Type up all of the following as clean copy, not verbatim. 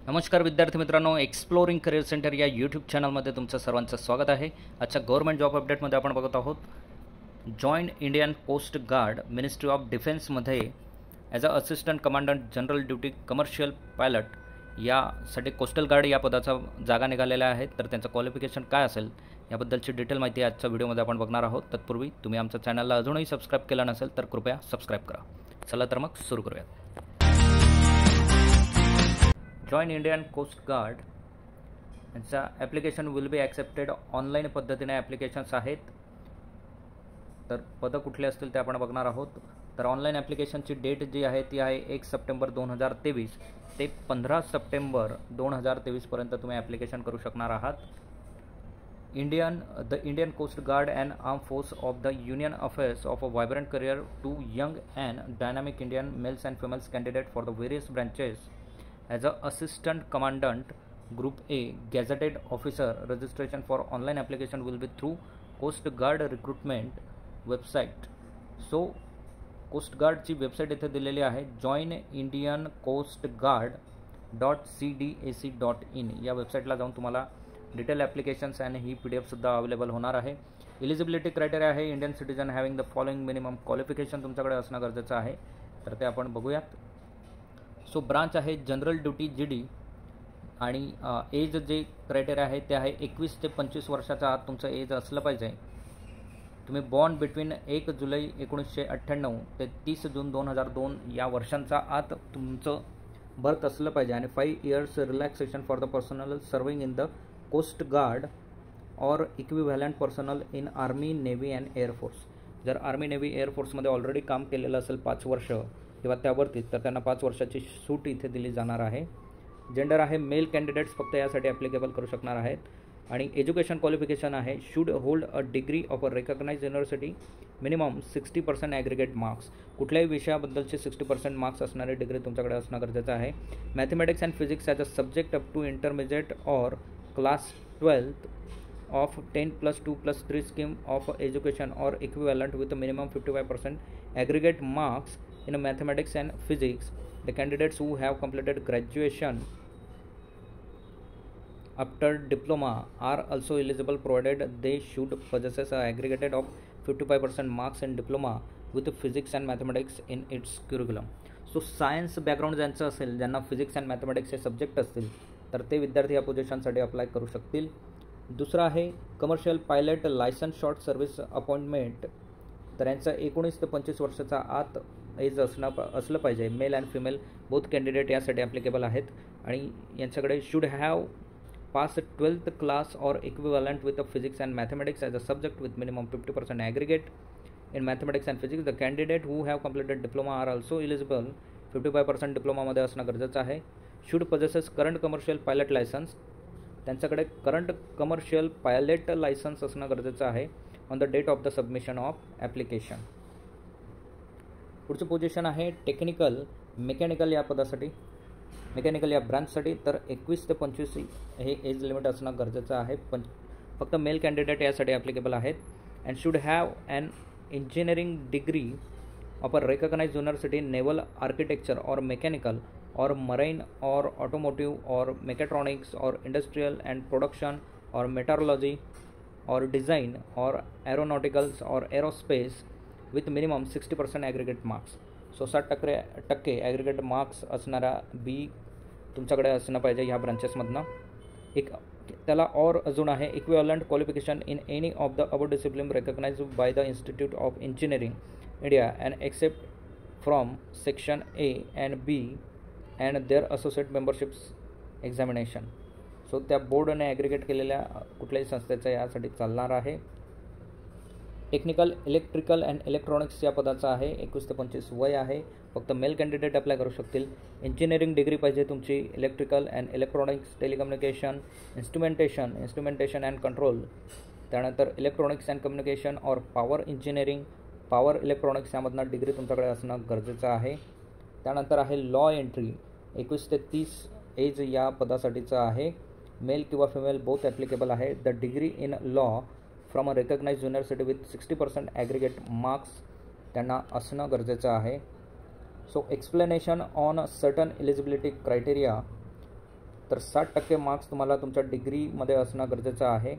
नमस्कार विद्यार्थी मित्रांनो, एक्सप्लोरिंग करिअर सेंटर या यूट्यूब चॅनलमध्ये तुमचं सर्वांचं स्वागत आहे। आजच्या गव्हर्नमेंट जॉब अपडेटमध्ये आपण बघत आहोत join Indian coast guard ministry of डिफेन्समध्ये as a assistant commandant general duty commercial pilot यासाठी कोस्टल गार्ड या पदाचा जागा निघालेल्या आहेत। तर त्यांचं क्वालिफिकेशन काय असेल याबद्दलची डिटेल माहिती आजच्या व्हिडिओमध्ये आपण बघणार आहोत। तत्पूर्वी तुम्ही आमच्या चॅनलला अजूनही सबस्क्राईब केलं नसेल तर कृपया सबस्क्राईब करा। चला तर मग सुरू करूयात। जॉईन इंडियन कोस्ट गार्ड यांचा application will be accepted online पद्धतीने ॲप्लिकेशन्स आहेत। तर पदं कुठले असतील ते आपण बघणार आहोत। तर ऑनलाईन ॲप्लिकेशनची डेट जी आहे ती आहे 1 सप्टेंबर 2023 ते 15 सप्टेंबर 2023 पर्यंत तुम्ही ॲप्लिकेशन करू शकणार आहात। The Indian coast guard and arm force of the union affairs of a vibrant career to young and dynamic Indian males and females candidate for the various branches as a assistant commandant group A gazetted officer. Registration for online application will be through coast guard recruitment website. So coast guard ची website इथे दिलेली आहे joinindiancoastguard.cdac.in या वेबसाईटला जाऊन तुम्हाला detail applications आणि ही PDF सुद्धा अवेलेबल होणार आहे। एलिजिबिलिटी क्रायटेरिया आहे Indian citizen having the following minimum qualification तुमच्याकडे असणं गरजेचं आहे। तर ते आपण बघूयात। सो ब्रांच आहे जनरल ड्युटी GD आणि एज जे क्रायटेरिया आहे ते आहे 21 ते 25 वर्षाचा आत तुमचं एज असलं पाहिजे। तुम्ही बॉर्न बिटवीन 1 जुलै 1998 ते 30 जून 2002 या वर्षांचा आत तुमचं बर्थ असलं पाहिजे आणि 5 years relaxation for the personal serving in the coast guard or equivalent personal in army navy and air force. जर आर्मी नेव्ही एअरफोर्समध्ये ऑलरेडी काम केलेलं असेल 5 वर्ष किंवा त्यावरती तर त्यांना 5 वर्षाची सूट इथे दिली जाणार आहे। जेंडर आहे मेल कॅन्डिडेट्स फक्त यासाठी ॲप्लिकेबल करू शकणार आहेत आणि एज्युकेशन क्वालिफिकेशन आहे should hold a degree of a recognise university minimum 60% aggregate marks. कुठल्याही विषयाबद्दलचे 60% मार्क्स असणारी डिग्री तुमच्याकडे असणं गरजेचं आहे। Mathematics and physics as a subject up to intermediate or class 12th of 10+2+3 scheme of education or equivalent with a minimum 55% aggregate marks in mathematics and physics. The candidates who have completed graduation after diploma are also eligible provided they should possess an aggregate of 55% marks in diploma with physics and mathematics in its curriculum. So science background ज्यांचं असेल, ज्यांना physics and mathematics हे subject असतील तर ते विद्यार्थी या पोझिशनसाठी apply करू शकतील। दुसरं आहे commercial pilot licence short service appointment. तर यांचा 19 ते 25 वर्षाचा आत एज असलं पाहिजे। Male and female both candidate यासाठी ॲप्लिकेबल आहेत आणि यांच्याकडे should have pass 12th class or equivalent with physics and mathematics as a subject with minimum 50% aggregate in mathematics and physics. The candidate who have completed diploma are also eligible. 55% डिप्लोमामध्ये असणं गरजेचं आहे। Should possesses current commercial pilot licence. त्यांच्याकडे current commercial pilot licence असणं गरजेचं आहे on the date of the submission of application. पुढचं position आहे टेक्निकल मेकॅनिकल या पदासाठी, मेकॅनिकल या ब्रांचसाठी। तर 21 ते 25 हे एज लिमिट असणं गरजेचं आहे। फक्त मेल कॅन्डिडेट यासाठी ॲप्लिकेबल आहेत। And should have an engineering degree of a recognised university naval architecture or mechanical or marine or automotive or mechatronics or industrial and production or meteorology or design or aeronauticals or aerospace with minimum 60% aggregate marks. So 60% aggregate marks असणारा बी तुमच्याकडे असणं पाहिजे ह्या ब्रांचेसमधनं। एक त्याला और अजून आहे equivalent qualification in any of the above discipline recognised by the institute of engineering India and except from section A and B and their associate memberships examination. So त्या बोर्डने ॲग्रिगेट केलेल्या कुठल्याही संस्थेचं यासाठी चालणार आहे। टेक्निकल इलेक्ट्रिकल अँड इलेक्ट्रॉनिक्स या पदाचं आहे। 21 ते 25 वय आहे। फक्त मेल कॅन्डिडेट अप्लाय करू शकतील। इंजिनिअरिंग डिग्री पाहिजे तुमची electrical and electronics, telecommunication, instrumentation and control, त्यानंतर इलेक्ट्रॉनिक्स अँड कम्युनिकेशन और पॉवर इंजिनिअरिंग, पॉवर इलेक्ट्रॉनिक्स यामधनं डिग्री तुमच्याकडे असणं गरजेचं आहे। त्यानंतर आहे लॉ एंट्री 21 ते 30 एज या पदासाठीचं आहे। मेल किंवा फिमेल बोथ ॲप्लिकेबल आहे। The degree in law from a recognised university with 60% aggregate marks त्यांना असणं गरजेचं आहे। So explanation on certain eligibility criteria तर 60% मार्क्स तुम्हाला तुमच्या डिग्रीमध्ये असणं गरजेचं आहे.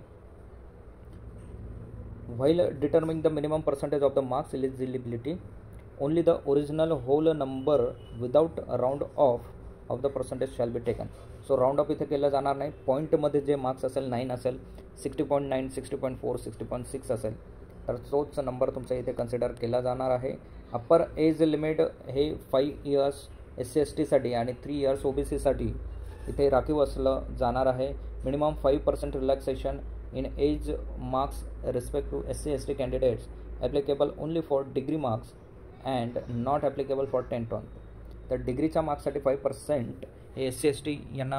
While determining the minimum percentage of the marks eligibility, only the original whole number without round off of the percentage shall be taken. So round off इथे केलं जाणार नाही. पॉईंटमध्ये जे मार्क्स असेल 9 असेल, 60.9, 60.4, 60.6 असेल तर तोच नंबर तुमचा इथे कन्सिडर केला जाणार आहे. अप्पर एज लिमिट हे 5 इयर्स SC/ST आणि 3 इयर्स OBCसाठी इथे राखीव असलं जाणार आहे. Minimum 5% relaxation in age marks respect to SC/ST candidates applicable only for degree marks and not applicable for 10th. तर डिग्रीच्या मार्क्ससाठी 5% हे SC/ST यांना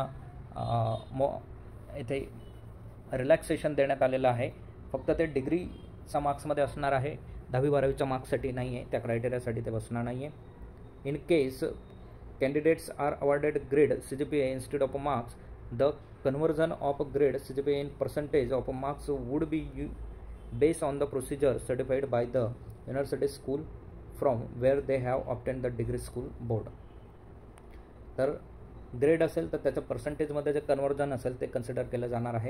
इथे रिलॅक्सेशन देण्यात आलेलं आहे. फक्त ते डिग्रीच्या मार्क्समध्ये असणार आहे, 10वी-12वीच्या मार्क्ससाठी नाही आहे, त्या क्रायटेरियासाठी ते बसणार नाही आहे. In case candidates are awarded grade CGPA instead of marks, the conversion of grade CGPA in percentage of marks would be based on the procedure certified by the university school from where they have obtained the degree school board. तर grade असेल तर त्याच्या पर्सेंटेजमध्ये जे conversion असेल ते consider केलं जाणार आहे.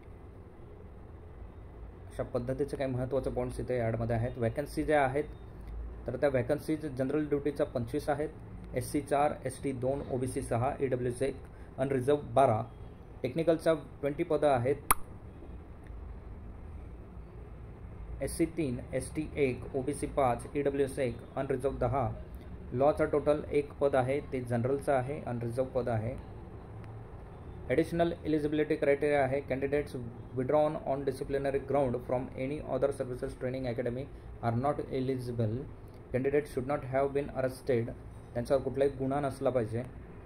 अशा पद्धतीचे काही महत्त्वाचे पॉईंट्स इथे ॲडमध्ये आहेत. वॅकन्सी ज्या आहेत तर त्या वॅकन्सीज जनरल ड्युटीच्या 25 आहेत, SC 4, ST 2, OBC 6, EWS 1, unreserved 12, टेक्निकलच्या 20 पदं आहेत, SC 3, ST 1, OBC 5, EWS 1, unreserved 10. लॉचा टोटल 1 पद आहे, ते जनरलचं आहे, अनरिझर्व पद आहे. ॲडिशनल एलिजिबिलिटी क्रायटेरिया आहे. Candidates withdrawn on disciplinary ground from any other services training academy are not eligible. Candidate should not have been arrested. त्यांच्यावर कुठलाही गुन्हा नसला पाहिजे.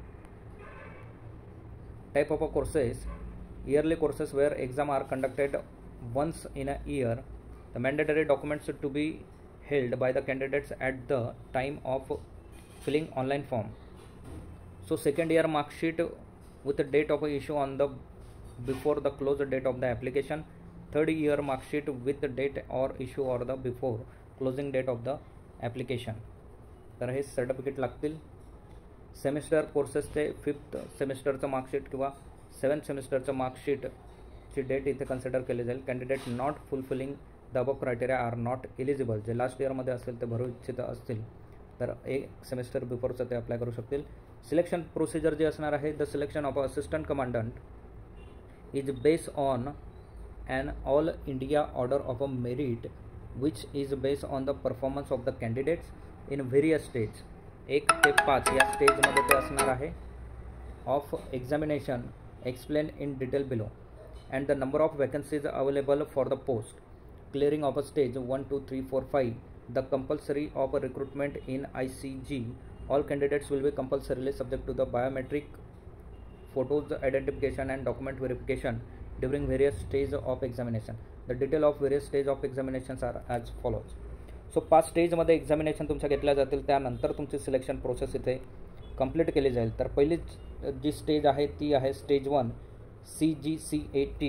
Type of courses, yearly courses where exam are conducted once in a year. The mandatory documents to be held by the candidates at the time of filling online form. So second year mark sheet with the date of issue on the before the close date of the application. Third year mark sheet with the date or issue or the before closing date of the application. तर हे certificate लागतील. Semester कोर्सेसचे 5th सेमिस्टरचं marksheet किंवा 7th सेमिस्टरचं मार्कशीटची date इथे consider केली जाईल. Candidate not fulfilling the above criteria are not eligible. जे last इयरमध्ये असेल ते भरू इच्छित असतील तर एक सेमिस्टर बिफोरचं ते अप्लाय करू शकतील. सिलेक्शन प्रोसिजर जी असणार आहे, the selection of assistant commandant is based on an all India order of a merit which is based on the performance of the candidates in various stages. 1 ते 5 या स्टेजमध्ये ते असणार आहे. Of examination explain in detail below and the number of vacancies available for the post. Clearing of a stage 1, 2, 3, 4, 5. The compulsory of recruitment in ICG. All candidates will be compulsorily subject to the biometric photos identification and document verification during various stages of examination. The detail of various stages of examinations are as follows. So 5 स्टेजमध्ये examination तुमच्या घेतल्या जातील. त्यानंतर तुमची selection process इथे complete केली जाईल. तर पहिली जी स्टेज आहे ती आहे स्टेज 1 CGCAT,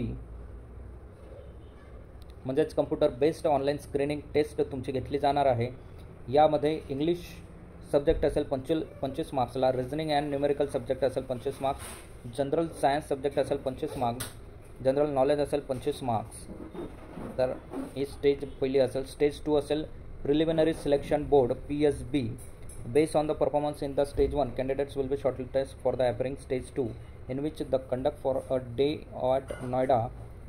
म्हणजेच computer based online screening test तुमची घेतली जाणार आहे. यामध्ये इंग्लिश सब्जेक्ट असेल 25 मार्क्सला, रिझनिंग अँड न्यूमेरिकल सब्जेक्ट असेल 25 मार्क्स, जनरल सायन्स सब्जेक्ट असेल 25 मार्क्स, जनरल नॉलेज असेल 25 मार्क्स. तर ही स्टेज पहिली असेल. स्टेज 2 असेल preliminary selection board PSB. Based on the performance in the stage 1 candidates will be shortlisted for the appearing stage 2 in which the conduct for a day at Noida,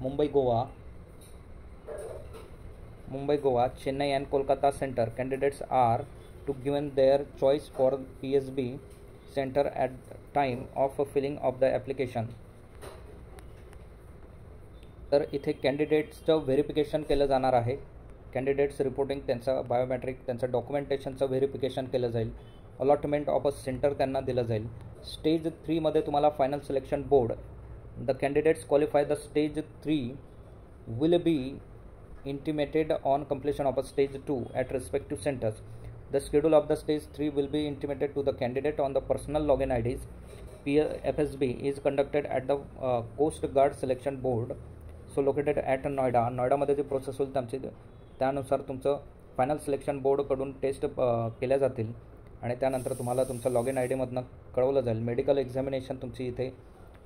Mumbai, Goa, Chennai and Kolkata center. Candidates are to given their choice for PSB center at time of filling of the application. तर इथे कॅन्डिडेट्सचं verification केलं जाणार आहे. Candidates reporting त्यांचं biometric त्यांचं डॉक्युमेंटेशनचं verification केलं जाईल. Allotment of a centre त्यांना दिलं जाईल. स्टेज 3 मध्ये तुम्हाला final selection board. The candidates qualify the stage 3 will be intimated on completion of a stage 2 at respective centers. The schedule of the stage 3 will be intimated to the candidate on the personal login IDs. FSB is conducted at the Coast Guard Selection Board, so located at Noida. नॉयडामध्ये जी process होईल त्यानुसार तुमचं final selection बोर्डकडून taste केल्या जातील आणि त्यानंतर तुम्हाला तुमच्या लॉगिन ID मधनं कळवलं जाईल. मेडिकल एक्झामिनेशन तुमची इथे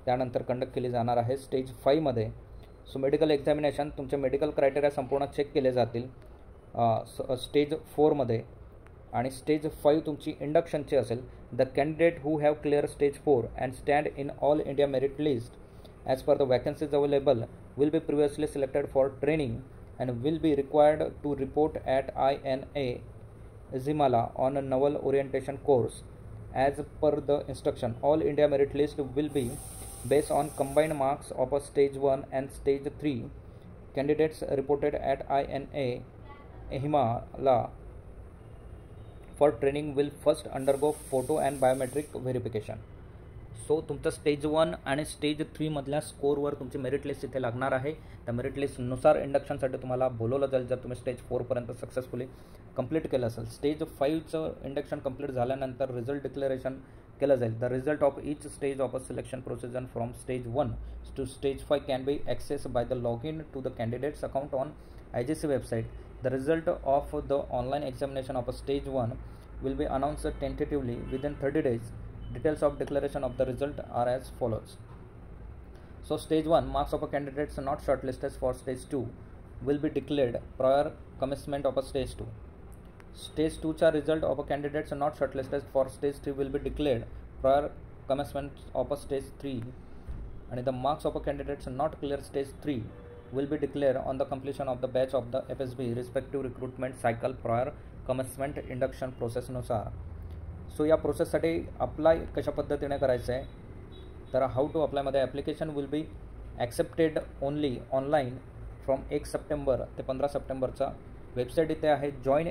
त्यानंतर कंडक्ट केली जाणार आहे. स्टेज 5मध्ये सो मेडिकल एक्झामिनेशन, तुमचे मेडिकल क्रायटेरिया संपूर्ण चेक केले जातील स्टेज 4मध्ये. आणि स्टेज 5 तुमची इंडक्शनची असेल. The candidate who have clear stage 4 and stand in all India merit list as per the vacancies available will be previously selected for training and will be required to report at INA Zimala on a novel orientation course. As per the instruction, all India merit list will be based on combined marks of a stage 1 and stage 3. Candidates reported at INA Himala for training will first undergo photo and biometric verification. So तुमचं stage 1 आणि stage 3 मधल्या स्कोरवर तुमची merit list इथे लागणार आहे. त्या merit लिस्टनुसार इंडक्शनसाठी तुम्हाला बोलवलं जाईल जर तुम्ही स्टेज 4पर्यंत सक्सेसफुली कंप्लीट केलं असेल. स्टेज 5चं इंडक्शन कंप्लीट झाल्यानंतर रिझल्ट डिक्लेरेशन केलं जाईल. The result of each stage of a selection procedure from stage 1 to stage 5 can be access by the log in to the candidate's account on IGC website. The result of the online examination of a stage 1 will be announced tentatively within 30 days. Details of declaration of the result are as follows. So stage 1, marks of a candidates not shortlisted for stage 2 will be declared prior commencement of a stage 2. Stage 2 चा result of a candidates not shortlisted for stage 3 will be declared prior commencement of a stage 3. And the marks of a candidates not clear stage 3 will be declared on the completion of the batch of the FSB respective recruitment cycle prior commencement induction प्रोसेसनुसार. So या प्रोसेससाठी apply कशा पद्धतीने करायचं आहे तर how to अप्लायमध्ये application will be accepted only online from 1 September ते 15 सप्टेंबरचा. वेबसाईट इथे आहे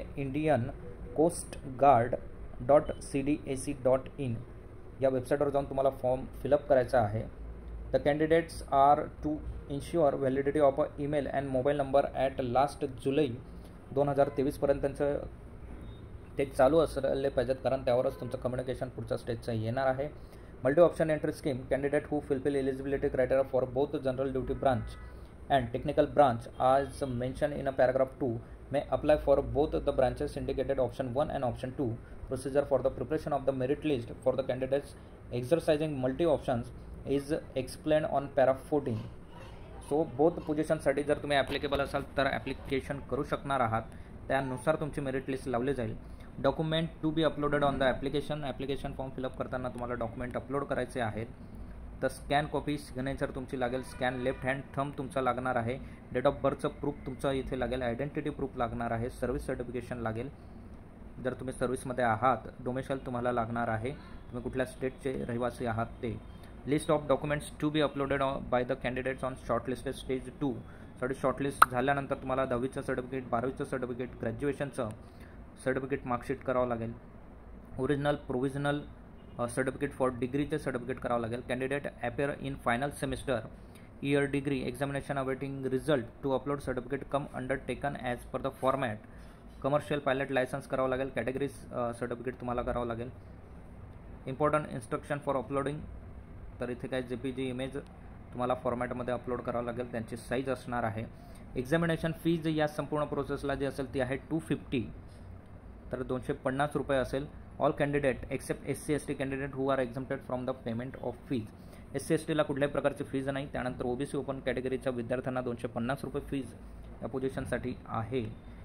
joinIndiancoastguard.cdac.in. या वेबसाईटवर जाऊन तुम्हाला फॉर्म फिलअप करायचा आहे. The candidates are to ensure validity of a email and mobile number at last जुलै 2023पर्यंत त्यांचं ते चालू असले पाहिजेत कारण त्यावरच तुमचं कम्युनिकेशन पुढच्या स्टेजचं येणार आहे. Multi option entry scheme, candidate who fulfil eligibility criteria for both general duty branch and technical branch as mentioned in a paragraph 2 may apply for both the branches indicated option 1 and option 2. Procedure for the preparation of the merit list for the candidates exercising multi options is explained on para 14. So both पोझिशनसाठी जर तुम्ही applicable असाल तर application करू शकणार आहात. त्यानुसार तुमची मेरिट लिस्ट लावली जाईल. Document to be uploaded on the application form fill up करताना तुम्हाला डॉक्युमेंट अपलोड करायचे आहेत. तर स्कॅन कॉपी सिग्नेचर तुमची लागेल. स्कॅन लेफ्ट हँड थंब तुमचा लागणार आहे. डेट ऑफ बर्थचं प्रूफ तुमचं इथे लागेल. आयडेंटिटी प्रूफ लागणार आहे. सर्व्हिस सर्टिफिकेशन लागेल जर तुम्ही सर्व्हिसमध्ये आहात. डोमेशाईल तुम्हाला लागणार आहे. तुम्ही कुठल्या स्टेटचे रहिवासी आहात ते. List of documents to be uploaded by the candidates on shortlisted stage 2 साठी शॉर्टलिस्ट झाल्यानंतर तुम्हाला 10वीचं सर्टिफिकेट, 12वीचं सर्टिफिकेट, ग्रॅज्युएशनचं सर्टिफिकेट मार्कशीट करावं लागेल. ओरिजिनल प्रोव्हिजनल सर्टिफिकेट फॉर डिग्रीचे सर्टिफिकेट करावं लागेल. Candidate appear in final semester year degree examination awaiting result to upload certificate cum undertaken as per the format. Commercial pilot licence करावं लागेल. Categories certificate तुम्हाला करावं लागेल. इम्पॉर्टंट इन्स्ट्रक्शन फॉर अपलोडिंग, तर इथे काय JPG इमेज तुम्हाला फॉर्मॅटमध्ये अपलोड करावं लागेल. त्यांची साईज असणार आहे. एक्झामिनेशन फीज या संपूर्ण प्रोसेसला जी असेल ती आहे 250, तर 250 रुपये असेल. All candidate except SC ST candidate who are exempted from the payment of fees. SC STला कुठल्याही प्रकारची फीज नाही. त्यानंतर OBC ओपन कॅटेगरीच्या विद्यार्थ्यांना 250 रुपये फीज या पोझिशनसाठी आहे.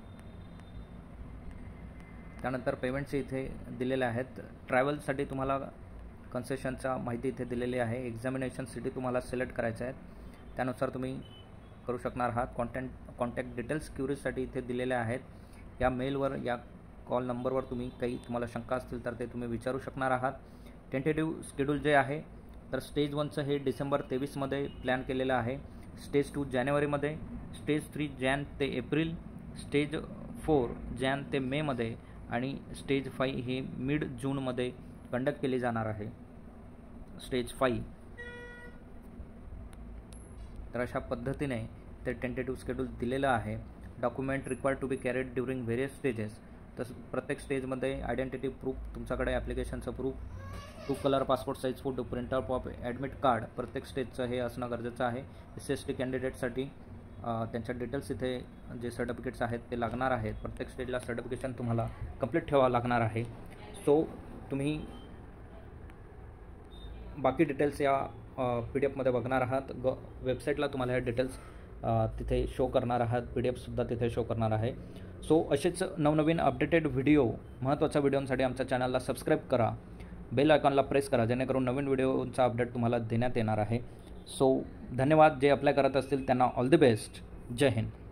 त्यानंतर पेमेंटचे इथे दिलेले आहेत. ट्रॅव्हलसाठी तुम्हाला कन्सेशनचा माहिती इथे दिलेली आहे. एक्झामिनेशन सिटी तुम्हाला सिलेक्ट करायचं आहे. त्यानुसार तुम्ही करू शकणार आहात. कॉन्टॅक्ट डिटेल्स क्युरीजसाठी इथे दिलेले आहेत. या मेलवर या कॉल नंबरवर तुम्हाला शंका असतील तर ते तुम्ही विचारू शकणार आहात. टेंटेटिव्ह शेड्यूल जे आहे तर स्टेज 1चं हे डिसेंबर 23मध्ये प्लॅन केलेलं आहे. स्टेज 2 जानेवारीमध्ये, स्टेज 3 जॅन ते एप्रिल, स्टेज 4 जॅन ते मेमध्ये आणि स्टेज 5 हे मिड जूनमध्ये कंडक्ट केली जाणार आहे. स्टेज 5 तर अशा पद्धतीने ते टेंटेटिव्ह शेड्यूल दिलेलं आहे. Document required to be carried during various stages, तसं प्रत्येक स्टेजमध्ये आयडेंटिटी प्रूफ तुमच्याकडे ॲप्लिकेशनचं proof, 2 colour passport size photo, printout of admit card प्रत्येक स्टेजचं हे असणं गरजेचं आहे. SC ST कॅन्डिडेटसाठी त्यांच्या डिटेल्स इथे जे सर्टिफिकेट्स आहेत ते लागणार आहेत. प्रत्येक स्टेजला सर्टिफिकेशन तुम्हाला कंप्लीट ठेवावं लागणार आहे. सो तुम्ही बाकी डिटेल्स या PDF मध्ये बघणार आहात. वेबसाईटला तुम्हाला हे डिटेल्स तिथे शो करणार आहात. PDF सुद्धा तिथे शो करणार आहे. सो असेच नवनवीन अपडेटेड व्हिडिओ, महत्त्वाच्या व्हिडिओंसाठी आमच्या चॅनलला सबस्क्राईब करा, बेल आयकॉनला प्रेस करा, जेणेकरून नवीन व्हिडिओचा अपडेट तुम्हाला देण्यात येणार आहे. सो धन्यवाद. जे अप्लाय करत असतील त्यांना ऑल द बेस्ट. जय हिंद.